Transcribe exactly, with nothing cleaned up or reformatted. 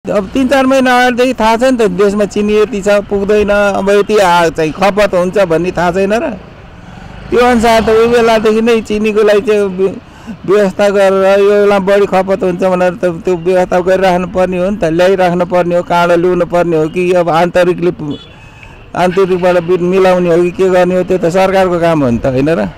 अब तीन चार महिना अगाडिदेखि थाहा छ नि त देशमा चिनी यति छ पुग्दैन अब यति चाहिँ खपत हुन्छ भन्ने थाहा छैन र त्यो अनुसार त उही बेलादेखि नै चिनीको लागि चाहिँ व्यवस्था गरेर यो बेला बढी खपत हुन्छ भनेर त त्यो व्यवस्था गरिराख्नु पर्ने हो नि त ल्याइराख्नु पर्ने हो काँडो ल्याउनु पर्ने हो कि अब आन्तरिकले आन्तरिकबाट मिलाउने हो कि के गर्ने हो त्यो त सरकारको काम हो नि त होइन र।